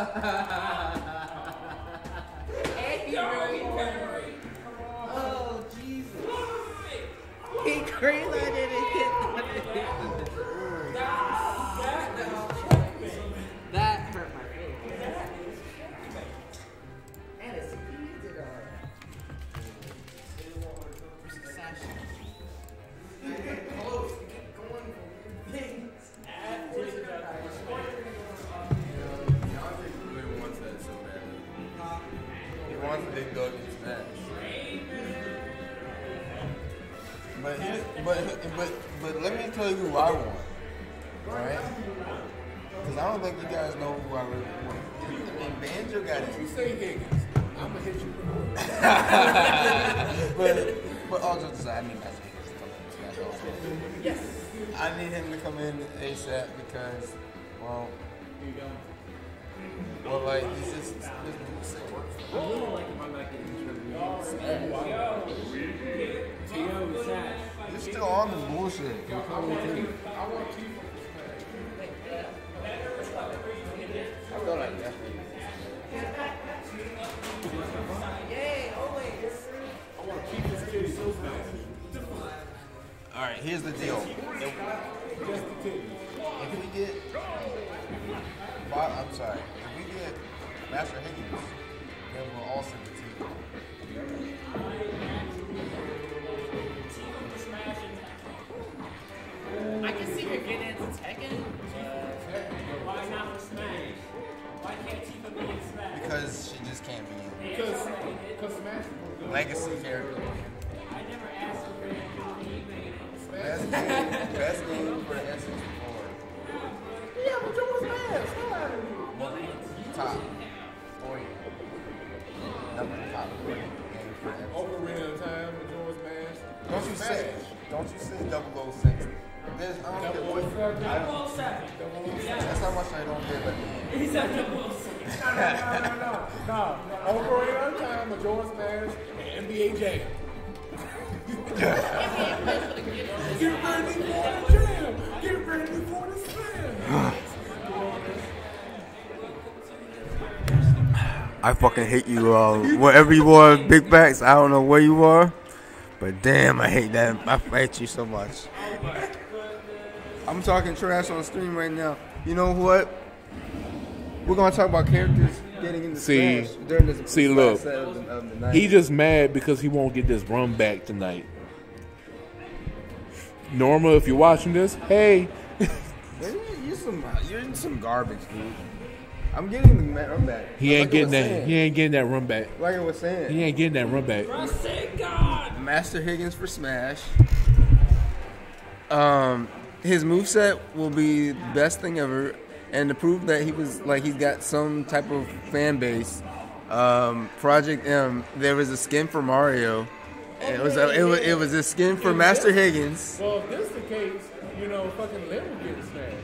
Oh, Jesus. He greenlighted and hit that hurt my feelings. And it's heated on. Close. Get going. Things. He wants Big Dog to smash. But let me tell you who I want. Alright? Because I don't think you guys know who I really want. I mean, Banjo got it. You say Higgins, I'm going to hit you. but all jokes aside, I need Master Higgins to come in and smash also. Yes. I need him to come in ASAP because, well, like, it's just, this moveset works. I really like him. I like it. You're still on this bullshit. I want Tifa. I feel like definitely. Alright, here's the deal. If we get I'm sorry, if we get Master Higgins, then we'll all send the team. I can see her getting into Tekken. Why not for Smash? Why can't Tifa be in Smash? Because she just can't be in. Because Smash is Legacy character. I never asked her for that. Best game for S64. Yeah, but you was Smash. Top 40. Number top 40 game for S64. Ocarina of Time with George Smash. Don't you say 006. There's, I don't get what. 007. That's how much I don't get at the end. He said 007. No. Ocarina of Time with George Smash and NBA Jam. Get ready for the jam. Get ready for the slam. I fucking hate you wherever you are, Big Backs. I don't know where you are, but damn, I hate that. I hate you so much. I'm talking trash on the stream right now. You know what? We're gonna talk about characters getting into Smash during this look, set of the night. he just mad because he won't get this run back tonight. Norma, if you're watching this, hey. You're in some garbage, dude. I'm getting the run back. He ain't getting that. He ain't getting that run back. Like I was saying, He ain't getting that run back. Master Higgins for Smash. His moveset will be the best thing ever, and to prove that he's got some type of fan base. Project M, there was a skin for Mario. And it was a skin for Master Higgins. Well, if this is the case, fucking Lil will get smashed.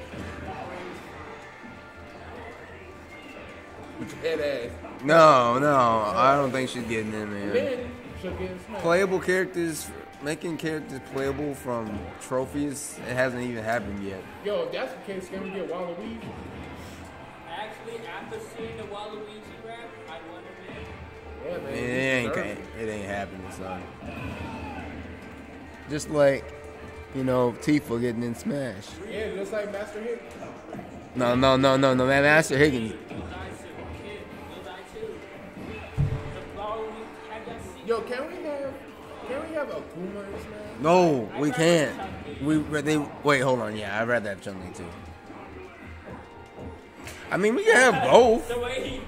Head ass. No, I don't think she's getting in, man. Then she'll get smashed. Playable characters, making characters playable from trophies, it hasn't even happened yet. Yo, if that's the case, can we get Waluigi? Actually, after seeing the Waluigi rap, I wonder, man. Yeah, man. It ain't happening, son. Just like, Tifa getting in Smash. Yeah, just like Master Higgins. No, man, Master Higgins. Yo, can we have Akuma in Smash? No, we can't. Wait, hold on. Yeah, I'd rather have Chun-Li too. I mean, we can have both. The way he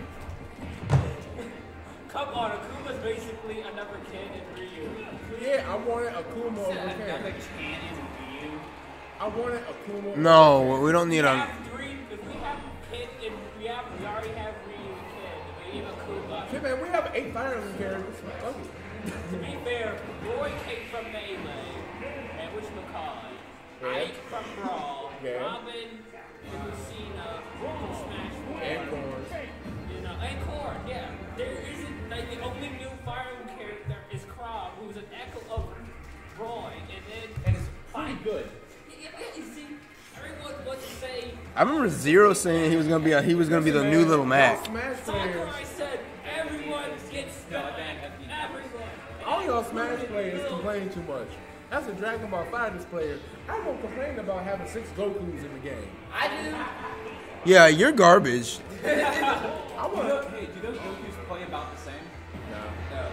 come on, Akuma's basically another kid in Ryu. Yeah, I wanted Akuma over Another Ken. kid in Ryu. I wanted Akuma. No, we don't need We a. have three. If we have Kid and we already have Ryu and Kid. We have Akuma. Shit, man, we have 8 Fire Emblem characters. Fuck it. To be fair, Roy came from Melee, and whatchamacallit, Ike from Brawl, Yeah. Robin from Lucina, from Smash 4, And Korn. and Korn, yeah. There isn't, the only new Fire Emblem character is Chrom, who's an echo of Roy, and it's pretty good. Yeah, you see, everyone wants to say say. I remember Zero saying he was gonna be the new Little Mac. Smash Soccer, players. I said everyone gets smacked. Everyone. All y'all Smash players complain too much. As a Dragon Ball FighterZ player, I don't complain about having 6 Gokus in the game. I do. Yeah, you're garbage. I want. Hey, do those Gokus play about the same? No. No.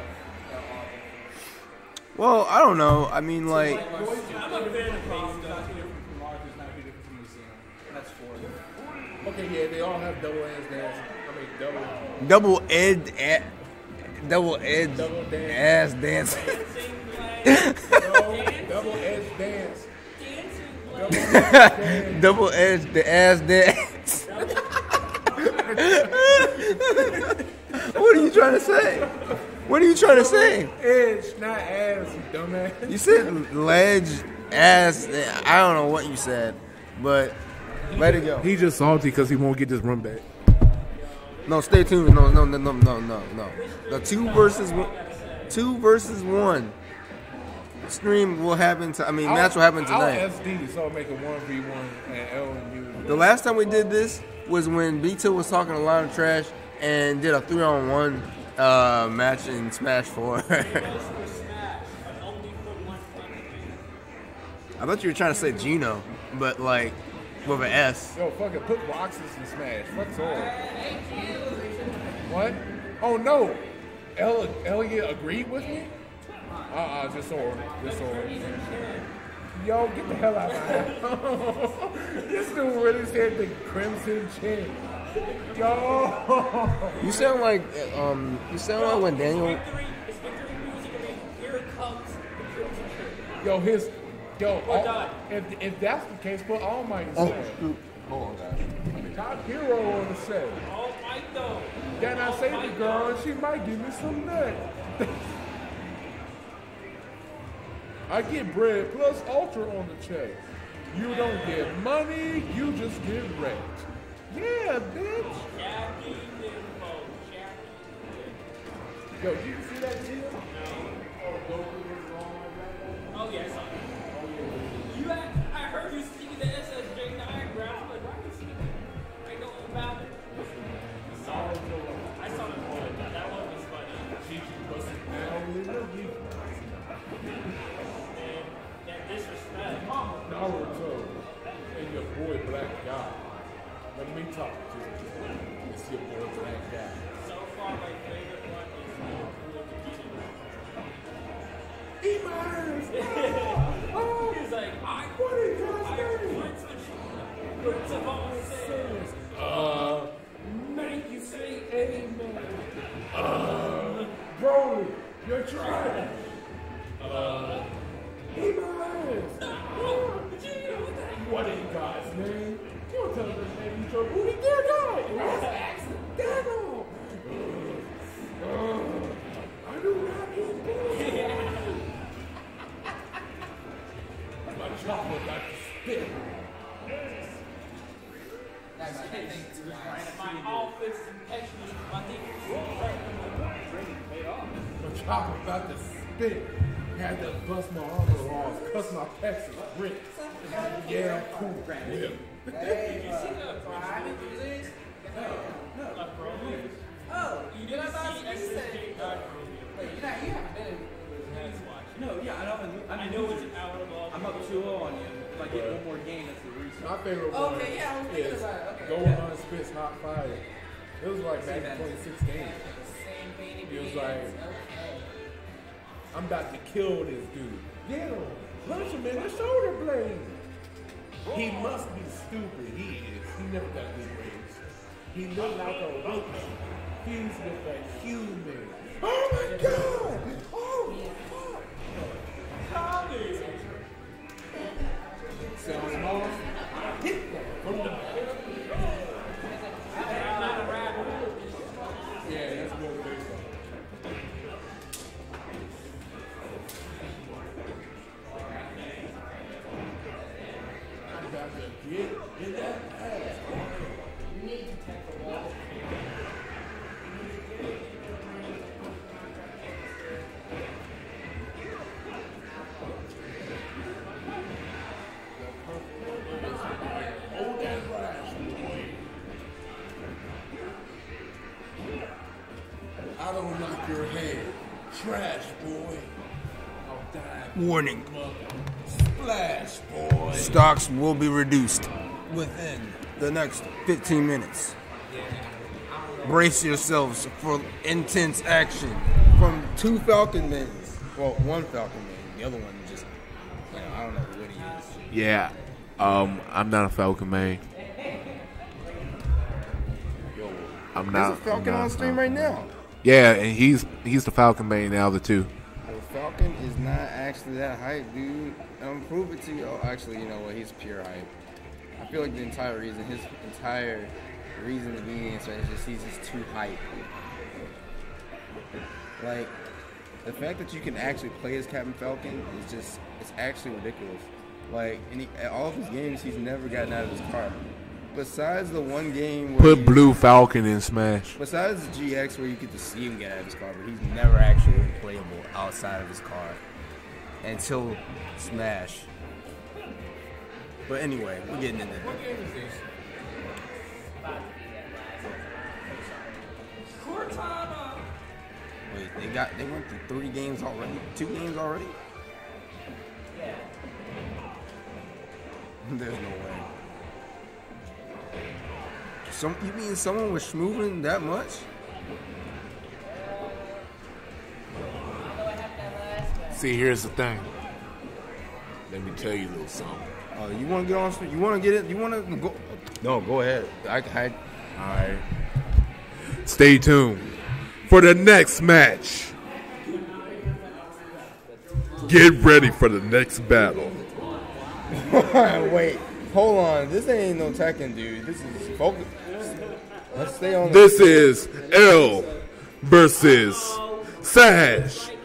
Well, I don't know. I mean, like, I'm a fan of base Not stuff. too different from Mars, it's not too different from Luciano. That's 4. Okay, yeah, they all have double ass dance. I mean, double edge Double dance. ass dancing. double edge dance. Double edge the ass dance. What are you trying to say? What are you trying to say? Edge, not ass, you dumbass. You said ledge, ass. I don't know what you said, but let it go. He just salty because he won't get this run back. No, stay tuned. No. The 2 versus 1 stream will happen. Match will happen tonight. I'll SD, so I'll make a 1v1 and L and U. The last time we did this was when B2 was talking a lot of trash and did a 3-on-1 match in Smash 4. I thought you were trying to say Gino, but like with an S. Yo, fuck it, put Roxas in Smash. What's all? What? Oh no! Elliot agreed with me? Just Sora. Yo, get the hell out of here. This dude really said the Crimson Chin. Yo! You sound like when Daniel. His victory music will be Here Comes the Yo, Crimson if that's the case, put All Might in Smash. Hold on, guys. Top hero on the set. All Might though. Then I say the girl, and she might give me some nut. I get bread plus Ultra on the check. You don't get money, you just get wrecked. Yeah, bitch. Jackie Limbo. Yo, you see that deal? Oh yeah, I saw it. I heard you speaking the SSJ diagram. I'm like, why are you speaking? I know about it. I saw the one. That one was funny. And that disrespect. Naruto and your boy Black Guy. Let me talk to you. It's your boy Black Guy. So far, my favorite one is Eat my ass! He's like, What are you guys Prince of all sins. make you say amen. Broly, you're trash. Eat my ass. What in God's name? You don't tell him his name, you your booty, dear God. It was accidental. I do not eat booty. My chocolate got to spit. My outfits actually, I think My chocolate about to spit. Had to bust my armor off, cuss my pecs and bricks. Yeah, cool. Whip. you see the Oh, You didn't see SSJ diagram. wait, you haven't been in. No, yeah, I know it's an hour long. I'm up 2-0 on you. If I get one more game, that's the reason. My favorite one Okay, yeah, I was thinking is about it. Okay, Going yeah. on spits not fire. It was like back in 2016. He was like, I'm about to kill this dude. Get him. Punch him in the shoulder blade. He must be stupid. He is. He never got good grades. He looked like a witch. He's with a human. Oh my God! Oh fuck! Sounds small. Hit that from the back. Yeah, that's motivation. I'm about to get in that ass. You need to take the wall. Hold that knock your head. Trash, boy. I'll die. Warning. Splash, boy. Stocks will be reduced within the next 15 minutes. Brace yourselves for intense action from 2 Falcon men. Well, 1 Falcon man. The other one just, I don't know what he is. Yeah. I'm not a Falcon man. I'm not. There's a Falcon on stream right now. Yeah, and he's the Falcon main now, the two. The Falcon is not actually that hype, dude. Prove it to you. Oh, actually, you know what? He's pure hype. I feel like his entire reason to be in this is just he's just too hype. Like, the fact that you can actually play as Captain Falcon it's actually ridiculous. Like, all of his games, he's never gotten out of his car. Besides the one game where Put Blue Falcon in Smash. Besides the GX where you get to see him get out of his car, but he's never actually been playable outside of his car until Smash. But anyway, we're getting into that. What game is this? Cortana. Wait, they went through 3 games already? 2 games already? Yeah. There's no way. You mean someone was schmooving that much? See, here's the thing. Let me tell you a little something. Oh, you want to get on? You want to get it? You want to go? No, go ahead. All right. Stay tuned for the next match. Get ready for the next battle. Wait, hold on. This ain't no Tekken, dude. This is focus. Let's stay on. This is ELL versus Sash.